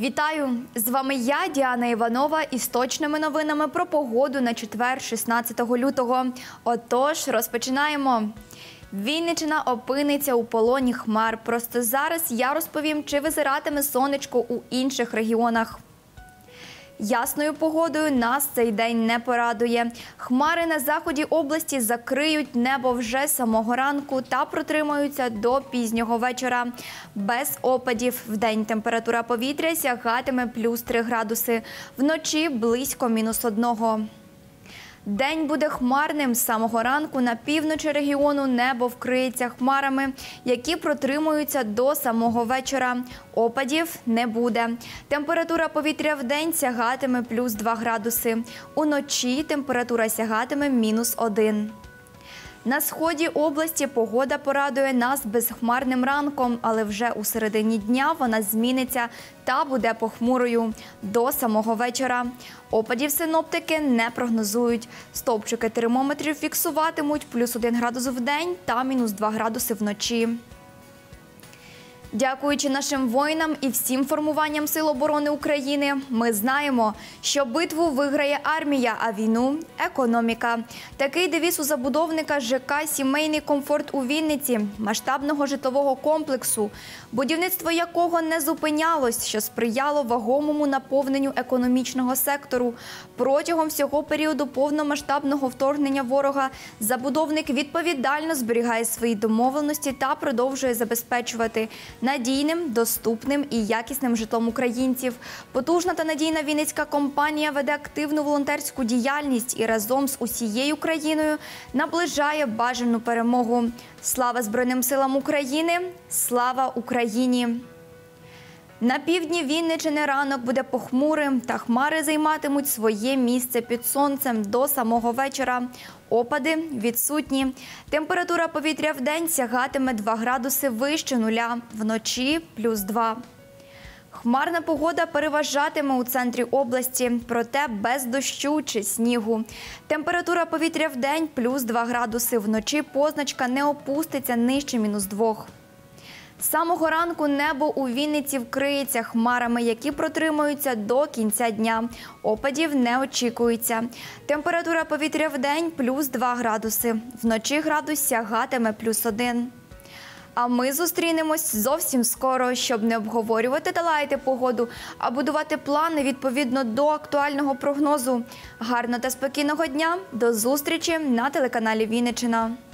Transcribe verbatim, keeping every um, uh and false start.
Вітаю! З вами я, Діана Іванова, із точними новинами про погоду на четвер, шістнадцятого лютого. Отож, розпочинаємо. Вінниччина опиниться у полоні хмар. Просто зараз я розповім, чи визиратиме сонечко у інших регіонах. Ясною погодою нас цей день не порадує. Хмари на заході області закриють небо вже з самого ранку та протримаються до пізнього вечора. Без опадів. Вдень температура повітря сягатиме плюс три градуси. Вночі близько мінус одного. День буде хмарним. З самого ранку на півночі регіону небо вкриється хмарами, які протримуються до самого вечора. Опадів не буде. Температура повітря вдень сягатиме плюс два градуси. Уночі температура сягатиме мінус один. На сході області погода порадує нас безхмарним ранком, але вже у середині дня вона зміниться та буде похмурою до самого вечора. Опадів синоптики не прогнозують. Стовпчики термометрів фіксуватимуть плюс один градус вдень та мінус два градуси вночі. Дякуючи нашим воїнам і всім формуванням Сил оборони України, ми знаємо, що битву виграє армія, а війну – економіка. Такий девіз у забудовника ЖК «Сімейний комфорт» у Вінниці, масштабного житлового комплексу, будівництво якого не зупинялось, що сприяло вагомому наповненню економічного сектору. Протягом всього періоду повномасштабного вторгнення ворога забудовник відповідально зберігає свої домовленості та продовжує забезпечувати надійним, доступним і якісним житлом українців. Потужна та надійна вінницька компанія веде активну волонтерську діяльність і разом з усією країною наближає бажану перемогу. Слава Збройним силам України! Слава Україні! На півдні Вінниччини ранок буде похмурим, та хмари займатимуть своє місце під сонцем до самого вечора. Опади відсутні. Температура повітря вдень сягатиме два градуси вище нуля, вночі – плюс два. Хмарна погода переважатиме у центрі області, проте без дощу чи снігу. Температура повітря вдень – плюс два градуси, вночі позначка не опуститься нижче мінус двох. З самого ранку небо у Вінниці вкриється хмарами, які протримуються до кінця дня. Опадів не очікується. Температура повітря вдень – плюс два градуси. Вночі градус сягатиме плюс один. А ми зустрінемось зовсім скоро, щоб не обговорювати та лаяти погоду, а будувати плани відповідно до актуального прогнозу. Гарного та спокійного дня. До зустрічі на телеканалі Вінниччина.